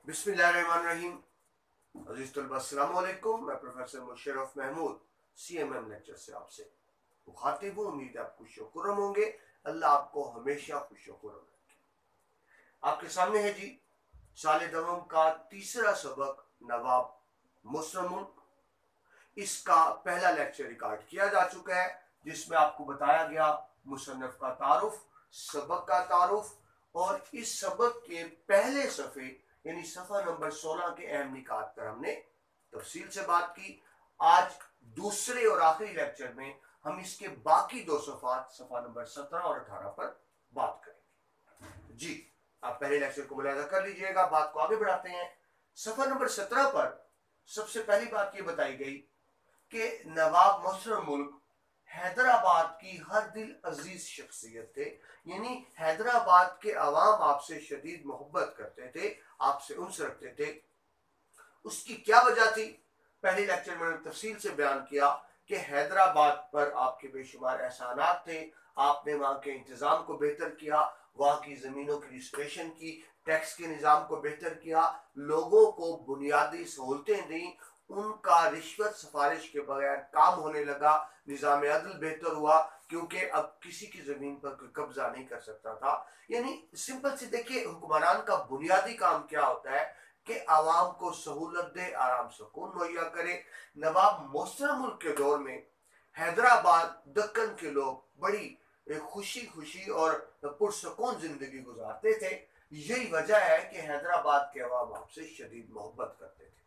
बिस्मिल्लाहिर्रहमानिर्रहीम। अज़ीज़ तलबा अस्सलाम वालेकुम। मैं professor Musharraf Mahmood CMM lecture से आपसे मुखातिब हूँ। उम्मीद है आप खुश व खुर्रम होंगे। अल्लाह आपको हमेशा खुश व खुर्रम रखे। आपके सामने है जी साल दवम का तीसरा सबक नवाब मुस्लिम मुल्क। इसका पहला लेक्चर रिकॉर्ड किया जा चुका है, जिसमें आपको बताया गया मुसन्नफ का तारुफ, सबक का तारुफ, और इस सबक के पहले सफ़े यानी सफ़ा नंबर 16 के अहम निकात पर हमने तफसील से बात की। आज दूसरे और आखिरी लेक्चर में हम इसके बाकी दो सफ़ात सफ़ा नंबर 17 और 18 पर बात करेंगे। जी, आप पहले लेक्चर को मुलाहिजा कर लीजिएगा। बात को आगे बढ़ाते हैं। सफ़ा नंबर 17 पर सबसे पहली बात यह बताई गई कि नवाब मुस्लिम मुल्क हैदराबाद की हर दिल अजीज शख्सियत थे, यानी हैदराबाद के अवाम आपसे शदीद मोहब्बत करते थे, आपसे उन्स रखते थे। उसकी क्या वजह थी? पहले लेक्चर में तफसील से बयान किया कि हैदराबाद पर आपके बेशुमार एहसानात थे। आपने वहाँ के इंतज़ाम को बेहतर किया, वहाँ की ज़मीनों की रजिस्ट्रेशन की, टैक्स के निज़ाम को बेहतर किया, लोगों को बुनियादी सहूलतें दी, उनका रिश्वत सिफारिश के बगैर काम होने लगा, निज़ाम अदल बेहतर हुआ, क्योंकि अब किसी की ज़मीन पर कोई कब्जा नहीं कर सकता था। यानी सिंपल से देखिए, हुक्मरान का बुनियादी काम क्या होता है कि आवाम को सहूलत दे, आराम सुकून मुहैया करे। नवाब मुस्लिम मुल्क के दौर में हैदराबाद दक्कन के लोग बड़ी खुशी खुशी और पुरसकून जिंदगी गुजारते थे। यही वजह है कि हैदराबाद के अवाम आपसे शदीद मोहब्बत करते थे।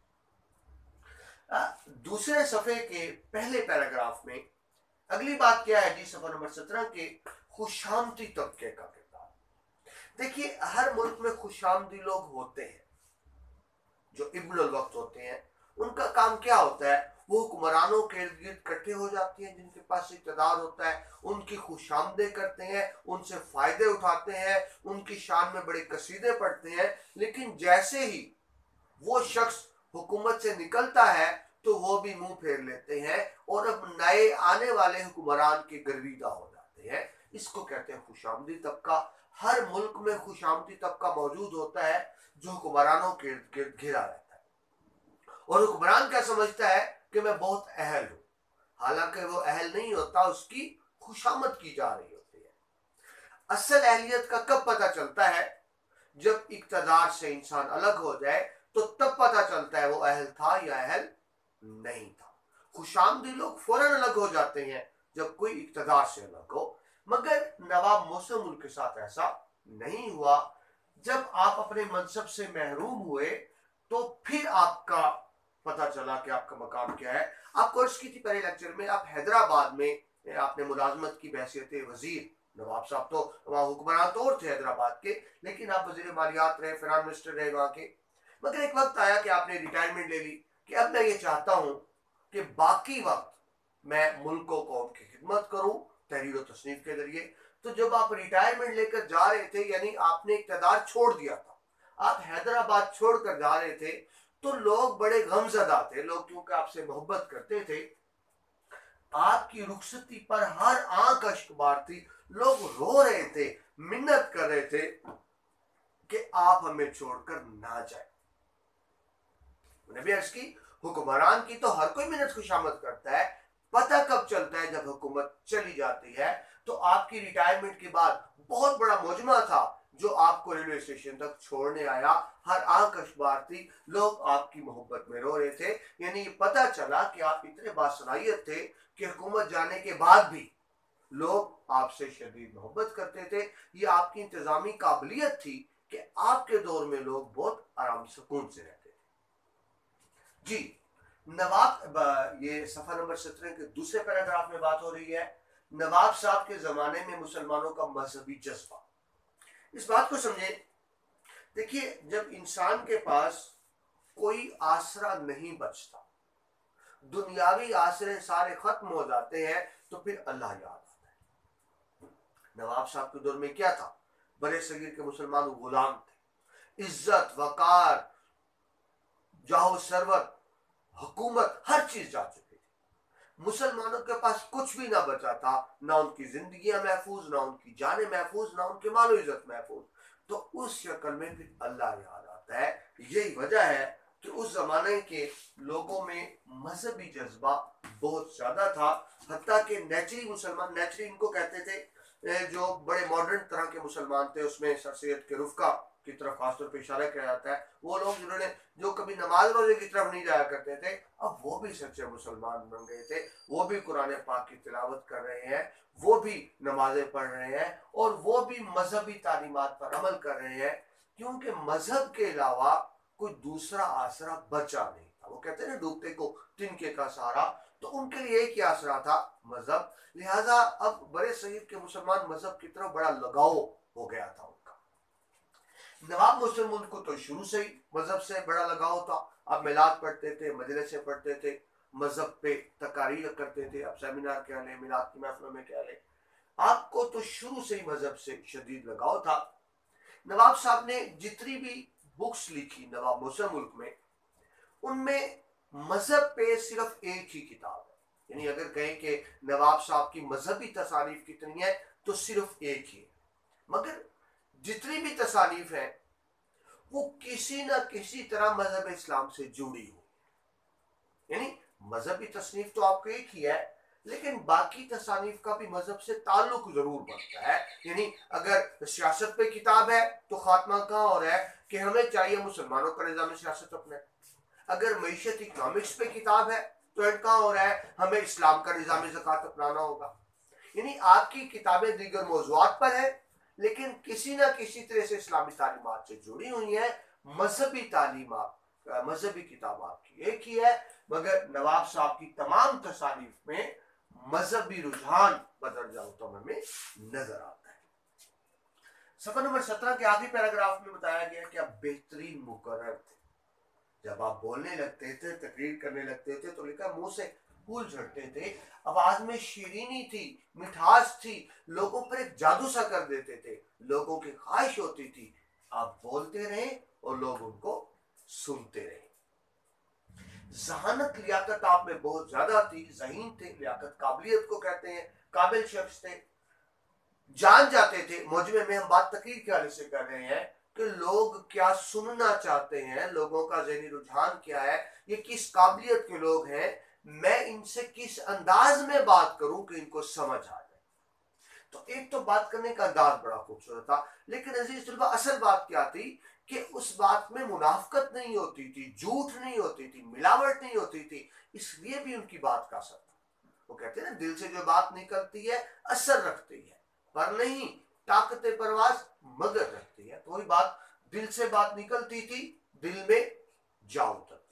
दूसरे सफ़े के पहले पैराग्राफ में अगली बात क्या है जी? सफ़ा नंबर 17 के खुशामदी तबके का किरदार। देखिए, हर मुल्क में खुशामदी लोग होते हैं जो इब्नुल वक्त होते हैं। उनका काम क्या होता है? वो हुक्मरानों के इर्द गिर्द इकट्ठे हो जाते हैं, जिनके पास इक़्तिदार होता है, उनकी खुशामदें करते हैं, उनसे फ़ायदे उठाते हैं, उनकी शान में बड़े कसीदे पढ़ते हैं। लेकिन जैसे ही वो शख्स हुकूमत से निकलता है तो वो भी मुंह फेर लेते हैं और अब नए आने वाले हुक्मरान के गर्विदा हो जाते हैं। इसको कहते हैं खुशामदी तबका। हर मुल्क में खुशामदी तबका मौजूद होता है जो हुक्मरानों के इर्द गिर्द घिरा रहता है, और हुक्मरान क्या समझता है कि मैं बहुत अहल हूं, हालांकि वो अहल नहीं होता, उसकी खुशामद की जा रही होती है। असल अहलियत का कब पता चलता है? जब इक़्तिदार से इंसान अलग हो जाए तो तब पता चलता है वो अहल था या अहल नहीं था। खुशामदी लोग फौरन अलग हो जाते हैं जब कोई इक़्तिदार से अलग हो, मगर नवाब मुस्लिम मुल्क के साथ ऐसा नहीं हुआ। जब आप अपने मनसब से महरूम हुए तो फिर आपका पता चला कि आपका मकाम क्या है। आपको अर्ज की थी पहले लेक्चर में, आप हैदराबाद में आपने मुलाजमत की बहैसियत वजीर, नवाब साहब तो वहाँ हुक्मरान तो और थे हैदराबाद के, लेकिन आप वजीर मालियात रहे, फाइनेंस मिनिस्टर रहे वहाँ के। मगर एक वक्त आया कि आपने रिटायरमेंट ले ली कि अब मैं ये चाहता हूँ कि बाकी वक्त मैं मुल्क को कौम की खिदमत करूँ तहरीर व तसनीफ के जरिए। तो जब आप रिटायरमेंट लेकर जा रहे थे, यानी आपने इक़्तिदार छोड़ दिया था, आप हैदराबाद छोड़कर जा रहे थे, तो लोग बड़े गमज़दा थे। लोग क्योंकि आपसे मोहब्बत करते थे, आपकी रुखसती पर हर आंख अश्कबार थी, लोग रो रहे थे, मिन्नत कर रहे थे कि आप हमें छोड़कर ना जाए। नबी अर्ज़ की, हुक्मरान की तो हर कोई मिन्नत खुशामद करता है, पता कब चलता है? जब हुकूमत चली जाती है। तो आपकी रिटायरमेंट के बाद बहुत बड़ा मुजमा था जो आपको रेलवे स्टेशन तक छोड़ने आया, हर आंख अखबार थी, लोग आपकी मोहब्बत में रो रहे थे। यानी पता चला कि आप इतने बासलाहियत थे कि हुकूमत जाने के बाद भी लोग आपसे शदीद मोहब्बत करते थे। ये आपकी इंतजामी काबिलियत थी कि आपके दौर में लोग बहुत आराम सुकून से रहते थे। जी, नवाब, ये सफ़ा नंबर 17 के दूसरे पैराग्राफ में बात हो रही है नवाब साहब के ज़माने में मुसलमानों का मजहबी जज्बा। इस बात को समझे। देखिए, जब इंसान के पास कोई आसरा नहीं बचता, दुनियावी आसरे सारे खत्म हो जाते हैं, तो फिर अल्लाह याद आता है। नवाब साहब के दौर में क्या था? बड़े सगीर के मुसलमान गुलाम थे, इज्जत वकार जाहो सरवत हुकूमत हर चीज जा चुकी थी। मुसलमानों के पास कुछ भी ना बचा था, ना उनकी जिंदगियां महफूज, ना उनकी जानें महफूज, ना उनके मालो इज्जत महफूज। तो उस शक्ल में फिर अल्लाह याद आता है यही वजह है कि उस जमाने के लोगों में मजहबी जज्बा बहुत ज्यादा था। हत्ता के नेचरी मुसलमान, नेचरी इनको कहते थे, जो बड़े मॉडर्न तरह के मुसलमान थे, उसमें सर सैयद के रुफ़का की तरफ खासतौर पर इशारा किया जाता है। वो लोग जिन्होंने, जो कभी नमाज रोजे की तरफ नहीं जाया करते थे, अब वो भी सच्चे मुसलमान बन गए थे। वो भी कुरान पाक की तिलावत कर रहे हैं, वो भी नमाजें पढ़ रहे हैं, और वो भी मजहबी तालीमात पर अमल कर रहे हैं, क्योंकि मजहब के अलावा कोई दूसरा आसरा बचा नहीं था। वो कहते हैं ना, डूबते को तिनके का सहारा, तो उनके लिए एक ही आसरा था, मजहब। लिहाजा अब बड़े सईद के मुसलमान मजहब की तरफ बड़ा लगाव हो गया था उनका। नवाब मुस्लिम मुल्क को तो शुरू से ही मजहब से बड़ा लगाव था। अब मिलाद पढ़ते थे, मजलिस से पढ़ते थे, मजहब पे तकारीर करते थे, अब सेमिनार क्या लें, मिलाद की महफिलों में क्या लें। आपको तो शुरू से ही मजहब से शदीद लगाव था। नवाब साहब ने जितनी भी बुक्स लिखी नवाब मुस्लिम मुल्क में, उनमें मजहब पे सिर्फ एक ही किताब है। यानी अगर कहें कि नवाब साहब की मजहबी तसानीफ कितनी है, तो सिर्फ एक ही है। मगर जितनी भी तसानीफ है, वो किसी न किसी तरह मजहब इस्लाम से जुड़ी हो। यानी मजहबी तसनीफ तो आपको एक ही है, लेकिन बाकी तसानीफ का भी मजहब से ताल्लुक जरूर बनता है। यानी अगर सियासत पे किताब है, तो खात्मा कहाँ हो रहा है कि हमें चाहिए मुसलमानों का निज़ाम सियासत अपने। अगर मईशत इकोनॉमिक्स पे किताब है, तो एंड कहाँ हो रहा है, हमें इस्लाम का निज़ाम ज़कात अपनाना होगा। यानी आपकी किताबें दीगर मौज़ूआत पर है, लेकिन किसी ना किसी तरह से इस्लामी तालीमात से जुड़ी हुई है। मजहबी तालीमात, मजहबी किताब आपकी एक ही है, मगर नवाब साहब की तमाम तसानीफ में मजहबी रुझान बदल जाओ तो हमें नजर आता है। सफर नंबर 17 के आखिरी पैराग्राफ में बताया गया कि आप बेहतरीन मुकर्रर थे। जब आप बोलने लगते थे, तकरीर करने लगते थे, तो लिखा मुंह से फूल झड़ते थे, आवाज में शीरीनी थी, मिठास थी, लोगों पर एक जादू सा कर देते थे। लोगों की ख्वाहिश होती थी आप बोलते रहे और लोग उनको सुनते रहे। जहानत, लियाकत आप में बहुत ज्यादा थी, ज़हीन थे। लियाकत काबिलियत को कहते हैं, काबिल शख्स थे, जान जाते थे। मौजूद में हम बात तकरीर के हवाले से कर रहे हैं कि लोग क्या सुनना चाहते हैं, लोगों का ज़हनी रुझान क्या है, ये किस काबिलियत के लोग हैं, मैं इनसे किस अंदाज में बात करूं कि इनको समझ आ जाए। तो एक तो बात करने का अंदाज बड़ा खूबसूरत था, लेकिन अजीज तलबा असल बात क्या थी कि उस बात में मुनाफकत नहीं होती थी, झूठ नहीं होती थी, मिलावट नहीं होती थी, इसलिए भी उनकी बात का असर था। वो कहते हैं ना, दिल से जो बात निकलती है असर रखती है, पर नहीं ताकत परवाज मगर रखती है। तो वही बात, दिल से बात निकलती थी, दिल में जा उतरती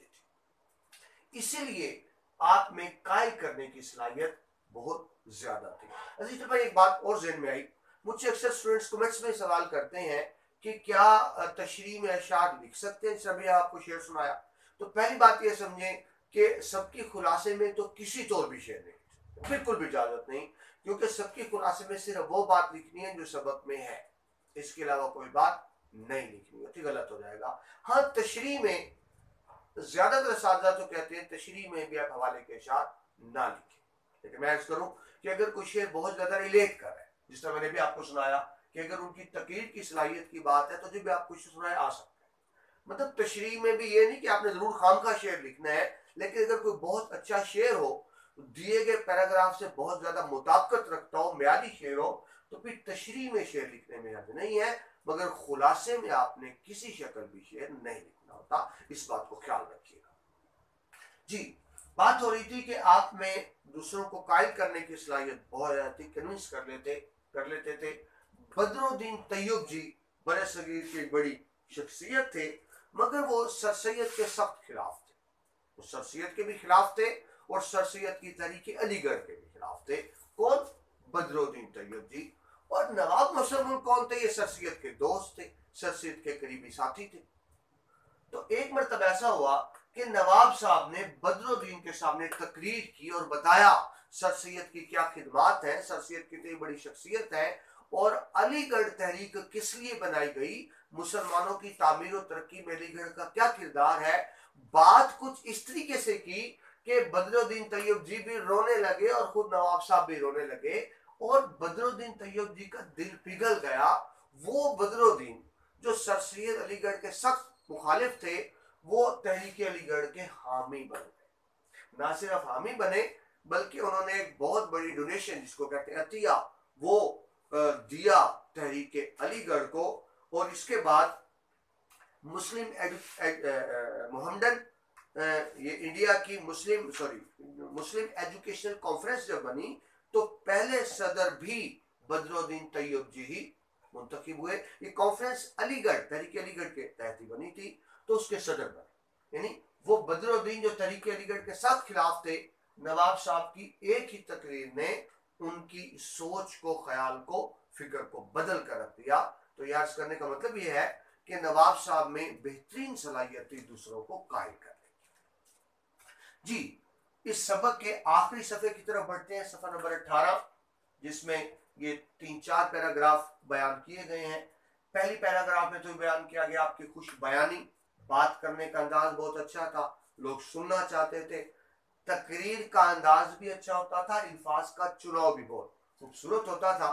थी, इसीलिए आप में कायल करने की सलाहियत बहुत ज्यादा थी। अजीज भाई, एक बात और ज़हन में आई, मुझसे अक्सर स्टूडेंट्स कमेंट्स में सवाल करते हैं कि क्या तशरीह में अशार लिख सकते हैं। सभी आपको शेर सुनाया, तो पहली बात यह समझें कि सबकी खुलासे में तो किसी तौर भी शेर नहीं, बिल्कुल भी इजाजत नहीं, क्योंकि सबकी खुलासे में सिर्फ वो बात लिखनी है जो सबक में है, इसके अलावा कोई बात नहीं लिखनी होती, गलत हो जाएगा। हाँ, तशरीह में ज्यादातर साजा तो कहते हैं तशरीह में भी आप हवाले के अशार ना लिखें, लेकिन मैं अर्ज करूं कि अगर कोई शेर बहुत ज्यादा रिलेट कर रहा है, जिस तरह मैंने भी आपको सुनाया कि अगर उनकी तकरीर की सलाहियत की बात है, तो जो भी आप कुछ सुनाया आ सकता है। मतलब तशरीह में भी ये नहीं कि आपने जरूर खाम का शेर लिखना है, लेकिन अगर कोई बहुत अच्छा शेर हो, दिए गए पैराग्राफ से बहुत ज्यादा मुताबिकत रखता हो, म्यादी शेर हो, तो फिर तशरीह में शेर लिखने में हर्ज नहीं है, मगर खुलासे में आपने किसी शक्ल भी शेर नहीं लिखना होता। इस बात को ख्याल रखिएगा जी। बात हो रही थी कि आप में दूसरों को कायल करने की सलाहियत बहुत ज्यादा थी, कन्विंस कर लेते थे। बदरुद्दीन तैयब जी बड़े सगीर की बड़ी शख्सियत थे, मगर वो सर सैयद के सख्त खिलाफ थे। वो सर सैयद के भी खिलाफ थे और सर सैयद की तहरीक अलीगढ़ के भी खिलाफ थे। कौन? बदरुद्दीन तैयब जी। और नवाब मुस्लिम मुल्क कौन थे? ये सर सैयद के दोस्त थे, सर सैयद के करीबी साथी थे। तो एक मरतबा ऐसा हुआ कि नवाब साहब ने बदरुद्दीन के सामने तकरीर की और बताया सर सैयद की क्या खिदमात है, सर सैयद कितनी बड़ी शख्सियत है, और अलीगढ़ तहरीक किस लिए बनाई गई, मुसलमानों की तामीर और तरक्की में अलीगढ़ का क्या किरदार है। बात कुछ इस तरीके से की कि बदरुद्दीन तैयब जी भी रोने लगे और खुद नवाब साहब भी रोने लगे, और बदरुद्दीन तैयब जी का दिल पिघल गया। वो बदरुद्दीन जो सर सैयद अलीगढ़ के सख्त मुखालिफ थे वो तहरीक अलीगढ़ के हामी बन गए। ना सिर्फ हामी बने बल्कि उन्होंने एक बहुत बड़ी डोनेशन, जिसको कहते हैं अतिया, वो दिया तहरीक अलीगढ़ को। और इसके बाद मुस्लिम मोहम्मदन, ये इंडिया की मुस्लिम एजुकेशनल कॉन्फ्रेंस जब बनी तो पहले सदर भी बदरुद्दीन तैयब जी ही मुंतखब हुए। ये कॉन्फ्रेंस अलीगढ़, तहरीक अलीगढ़ के तहत ही बनी थी, तो उसके सदर बने। यानी वो बदरुद्दीन जो तहरीक अलीगढ़ के साथ खिलाफ थे, नवाब साहब की एक ही तकरीर ने उनकी सोच को, ख्याल को, फिक्र को बदल कर रख दिया। तो याद करने का मतलब यह है कि नवाब साहब में बेहतरीन सलाहियत थी दूसरों को कायल करने की। जी, इस सबक के आखिरी सफे की तरफ बढ़ते हैं, सफा नंबर 18, जिसमें ये 3-4 पैराग्राफ बयान किए गए हैं। पहली पैराग्राफ में तो बयान किया गया आपकी खुश बयानी, बात करने का अंदाज बहुत अच्छा था, लोग सुनना चाहते थे, तकरीर का अंदाज भी अच्छा होता था, अल्फाज का चुनाव भी बहुत खूबसूरत होता था।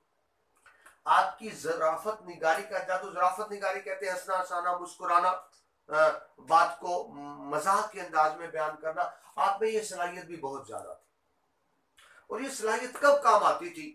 आपकी ज़राफ़त निगारी का जादू, ज़राफ़त निगारी कहते हैं हंसना, हंसाना, मुस्कुराना, बात को मजाक के अंदाज में बयान करना, आप में ये सलाहियत भी बहुत ज्यादा थी। और ये सलाहियत कब काम आती थी?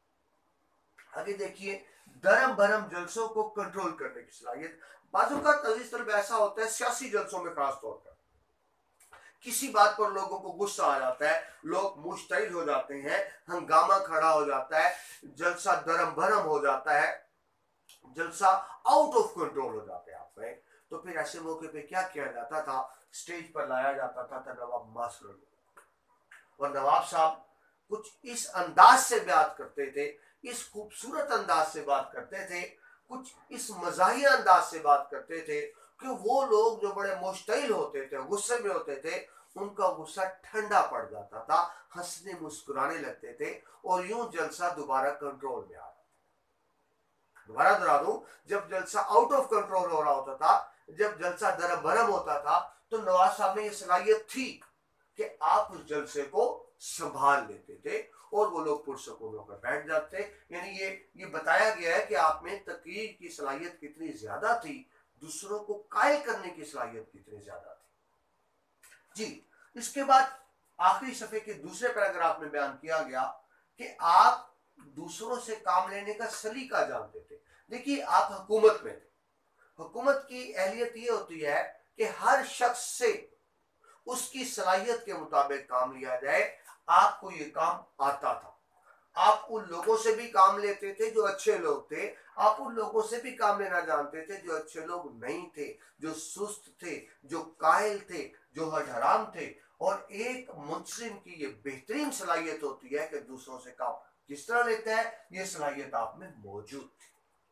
आगे देखिए, धर्म भरम जलसों को कंट्रोल करने की सलाहियत। बाजू का अजीज तलब ऐसा होता है सियासी जलसों में खास तौर पर, किसी बात पर लोगों को गुस्सा आ जाता है, लोग मुश्तइल हो जाते हैं, हंगामा खड़ा हो जाता है, जलसा धर्म भरम हो जाता है, जलसा आउट ऑफ कंट्रोल हो जाता है आप में। तो फिर ऐसे मौके पे क्या किया जाता था? स्टेज पर लाया जाता था नवाब मास्टर, और नवाब साहब कुछ इस अंदाज से बात करते थे, इस खूबसूरत अंदाज से बात करते थे, कुछ इस मज़ाहिया अंदाज से बात करते थे कि वो लोग जो बड़े मुश्तइल होते थे, गुस्से में होते थे, उनका गुस्सा ठंडा पड़ जाता था, हंसने मुस्कुराने लगते थे, और यूं जलसा दोबारा कंट्रोल में आ रहा। दोबारा दोहरा दूं, जब जलसा आउट ऑफ कंट्रोल हो रहा होता था, जब जलसा दरम भरम होता था, तो नवाज साहब में ये सलाहियत थी कि आप उस जलसे को संभाल लेते थे और वो लोग पुरसकून होकर बैठ जाते। यानी ये बताया गया है कि आप में तकरीर की सलाहियत कितनी ज्यादा थी, दूसरों को कायल करने की सलाहियत कितनी ज्यादा थी। जी, इसके बाद आखिरी सफे के दूसरे पैराग्राफ में बयान किया गया कि आप दूसरों से काम लेने का सलीका जानते थे। देखिए, आप हुकूमत में थे, हुकूमत की अहलियत ये होती है कि हर शख्स से उसकी सलाहियत के मुताबिक काम लिया जाए। आपको ये काम आता था, आप उन लोगों से भी काम लेते थे जो अच्छे लोग थे, आप उन लोगों से भी काम लेना जानते थे जो अच्छे लोग नहीं थे, जो सुस्त थे, जो कायल थे, जो हराम थे। और एक मुस्लिम की ये बेहतरीन सलाहियत होती है कि दूसरों से काम किस तरह लेता है, ये सलाहियत आप में मौजूद थी।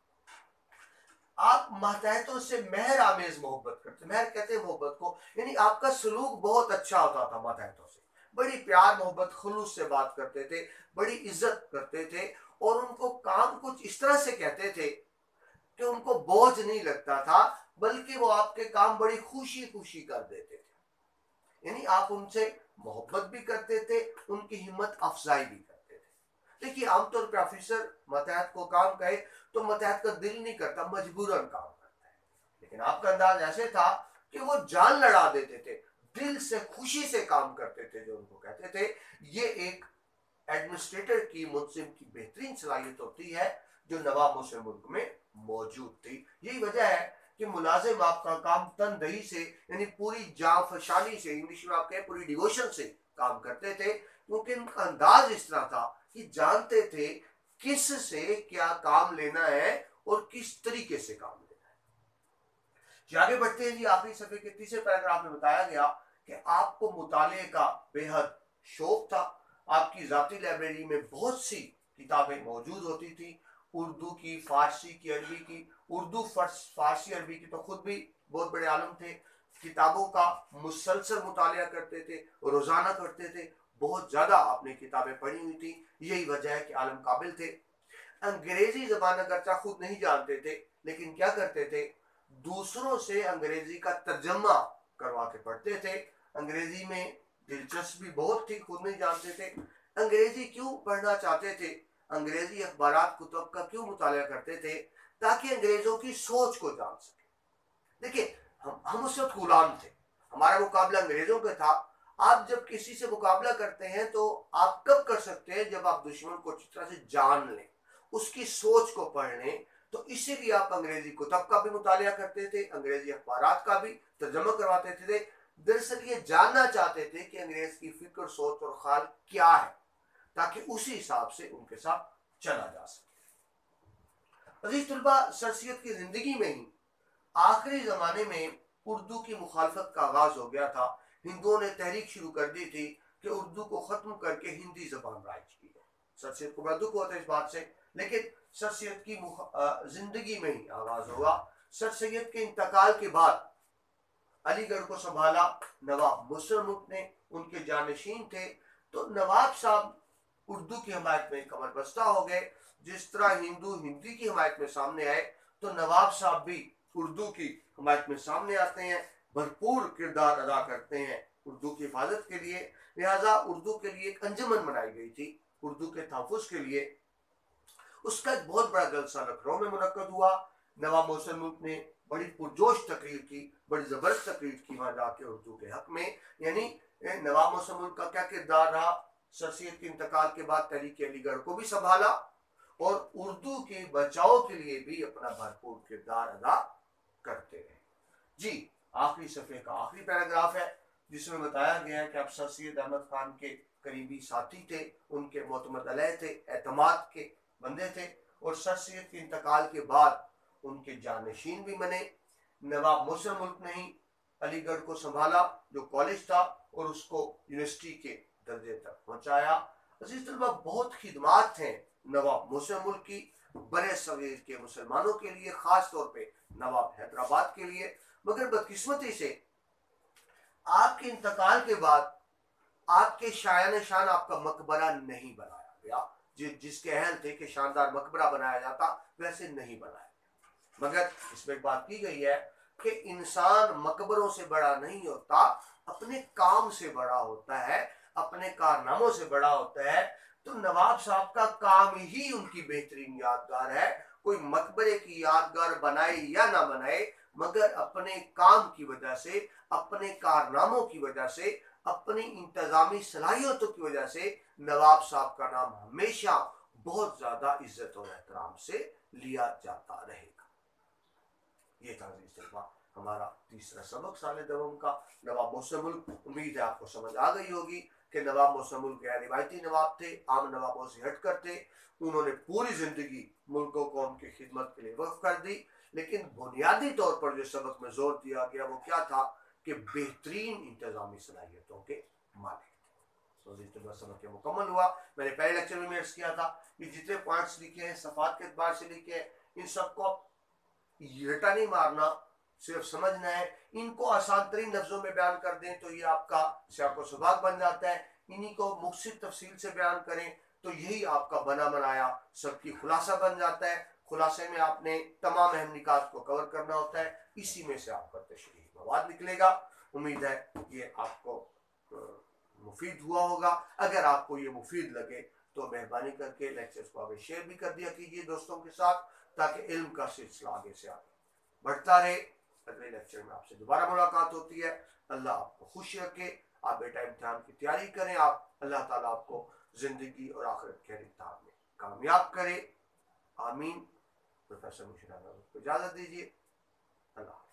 आप मातहतों से मेहर आमेज मोहब्बत करते, मेहर कहते हैं मोहब्बत को, यानी आपका सलूक बहुत अच्छा होता था मातहतों से, बड़ी प्यार मोहब्बत खुलूस से बात करते थे, बड़ी इज्जत करते थे, और उनको काम कुछ इस तरह से कहते थे कि उनको बोझ नहीं लगता था, बल्कि वो आपके काम बड़ी खुशी खुशी कर देते थे। यानी आप उनसे मोहब्बत भी करते थे, उनकी हिम्मत अफजाई भी करते थे। देखिए, आमतौर पर ऑफिसर मातहत को काम कहे तो मातहत का दिल नहीं करता, मजबूरन काम करता है, लेकिन आपका अंदाज ऐसे था कि वो जान लड़ा देते थे, दिल से खुशी से काम करते थे जो उनको कहते थे। ये एक एडमिनिस्ट्रेटर की, मुंसिफ की बेहतरीन सलाहियत होती है जो नवाब मुस्लिम मुल्क में मौजूद थी। यही वजह है कि मुलाजिम आपका काम तनदही से, यानी पूरी जांफशानी से, इंग्लिश में आप कहें पूरी डिवोशन से काम करते थे, क्योंकि उनका अंदाज इस तरह था कि जानते थे किस से क्या काम लेना है और किस तरीके से काम लेना है। जी, आगे बढ़ते हैं। जी, आखिरी सफे के तीसरे पैराग्राफ में बताया गया कि आपको मुताले का बेहद शौक था, आपकी जाती लाइब्रेरी में बहुत सी किताबें मौजूद होती थी, उर्दू की, फारसी की, अरबी की। उर्दू, फारसी, अरबी की तो खुद भी बहुत बड़े आलम थे, किताबों का मुसलसल मुतालिया करते थे, रोजाना करते थे, बहुत ज्यादा आपने किताबें पढ़ी हुई थी। यही वजह है कि आलम काबिल थे। अंग्रेजी जबान अगरचा खुद नहीं जानते थे, लेकिन क्या करते थे, दूसरों से अंग्रेजी का तर्जमा करवा के पढ़ते थे। अंग्रेजी में दिलचस्पी बहुत थी, खुद नहीं जानते थे। अंग्रेजी क्यों पढ़ना चाहते थे, अंग्रेजी अखबारात कुतुब का क्यों मुतालिया करते थे? ताकि अंग्रेजों की सोच को जान सके। देखिए, हम उस वक्त गुलाम थे, हमारा मुकाबला अंग्रेजों का था। आप जब किसी से मुकाबला करते हैं तो आप कब कर सकते हैं, जब आप दुश्मन को अच्छी तरह से जान लें, उसकी सोच को पढ़ लें। तो इसीलिए आप अंग्रेजी कुतब का भी मुतालिया करते थे, अंग्रेजी अखबारात का भी तर्जुमा करवाते थे। दरअसल ये जानना चाहते थे कि अंग्रेज की फिक्र, सोच और ख्याल क्या है, ताकि उसी हिसाब से उनके साथ चला जा सके। अजीज तलबा, सर सैयद की जिंदगी में ही आखिरी जमाने में उर्दू की मुखालफत का आगाज हो गया था। हिंदुओं ने तहरीक शुरू कर दी थी कि उर्दू को खत्म करके हिंदी जबान राइज की है। सर सैयद को बड़ा दुख होता है इस बात से, लेकिन सर सैयद की जिंदगी में ही आगाज हुआ। सर सैयद के इंतकाल के बाद अलीगढ़ को संभाला नवाब मुसर मुल्क ने, उनके जानशीन थे। तो नवाब साहब उर्दू की हमायत में कमर बस्ता हो गए। जिस तरह हिंदू हिंदी की हमायत में सामने आए, तो नवाब साहब भी उर्दू की हमायत में सामने आते हैं, भरपूर किरदार अदा करते हैं उर्दू की हिफाजत के लिए। लिहाजा उर्दू के लिए एक अंजुमन बनाई गई थी, उर्दू के तहफ़्फ़ुज़ के लिए। उसका एक बहुत बड़ा जलसा लखनऊ में मुनक्कद हुआ। नवाब मोहसिन मुल्क ने बड़ी पुरजोश तकरीर की, बड़ी ज़बरदस्त तकरीर की वहाँ जाके उर्दू के हक में। यानी नवाब मोहसिन मुल्क का क्या किरदार रहा, सर सैयद के इंतकाल के बाद तहरीक अलीगढ़ को भी संभाला और उर्दू के बचाव के लिए भी अपना भरपूर किरदार अदा करते रहे। जी, आखिरी सफ़े का आखिरी पैराग्राफ है जिसमें बताया गया है कि आप सर सैयद अहमद खान के करीबी साथी थे, उनके मोतमद अलह थे, एतमाद के बंदे थे, और सर सैयद के इंतकाल के बाद उनके जानशीन भी बने। नवाब मुसर मुल्क ने ही अलीगढ़ को संभाला, जो कॉलेज था, और उसको यूनिवर्सिटी के दर्जे तक पहुंचाया। अजीज तलबा, बहुत खिदमात हैं नवाब मुसर मुल्क की बड़े सगीर के मुसलमानों के लिए, खास तौर पे नवाब हैदराबाद के लिए। मगर बदकिस्मती से आपके इंतकाल के बाद आपके शायान शान आपका मकबरा नहीं बनाया गया। जिसके अहल थे कि शानदार मकबरा बनाया जाता, वैसे नहीं बनाया। मगर इसमें एक बात की गई है कि इंसान मकबरों से बड़ा नहीं होता, अपने काम से बड़ा होता है, अपने कारनामों से बड़ा होता है। तो नवाब साहब का काम ही उनकी बेहतरीन यादगार है। कोई मकबरे की यादगार बनाए या ना बनाए, मगर अपने काम की वजह से, अपने कारनामों की वजह से, अपनी इंतजामी सलाहियतों की वजह से नवाब साहब का नाम हमेशा बहुत ज्यादा इज्जत और एहतराम से लिया जाता रहेगा। ये था हमारा तीसरा सबक साले दवम का, नवाब मोहसिन मुल्क। उम्मीद है आपको समझ आ गई होगी कि नवाब मोहसिन मुल्क गैर रिवायती नवाब थे, आम नवाबों से हटकर थे। उन्होंने पूरी जिंदगी मुल्क को उनकी खिदमत के लिए वक्फ कर दी। लेकिन बुनियादी तौर पर जो सबक में जोर दिया गया वो क्या था कि बेहतरीन इंतजामी सलाहियतों के मालिक थे। सबक मुकम्मल हुआ। मैंने पहले लेक्चर में अर्ज किया था कि जितने पॉइंट्स लिखे हैं सफात के एतबार से लिखे हैं, इन सबको आप रटा नहीं मारना, सिर्फ समझना है। इनको आसान तरीन लफ्जों में बयान कर दें तो ये आपका सियाको सबाक बन जाता है। इन्हीं को मुख्तसर तफसील से बयान करें तो यही आपका बना बनाया सबकी खुलासा बन जाता है। खुलासे में आपने तमाम अहम निकात को कवर करना होता है, इसी में से आपका तशरीह मवाद निकलेगा। उम्मीद है ये आपको मुफीद हुआ होगा। अगर आपको ये मुफीद लगे तो मेहरबानी करके लेक्चर्स को आगे शेयर भी कर दिया कीजिए दोस्तों के साथ, ताकि इल्म का सिलसिला आगे से आगे बढ़ता रहे। अगले लेक्चर में आपसे दोबारा मुलाकात होती है। अल्लाह आपको खुश रखे, आप बेटा इम्तिहान की तैयारी करें, आप अल्लाह ताला आपको जिंदगी और आखिरत के इम्तिहान में कामयाब करे। आमीन। प्रोफेसर मुशीर अहमद को इजाजत दीजिए। अल्लाह।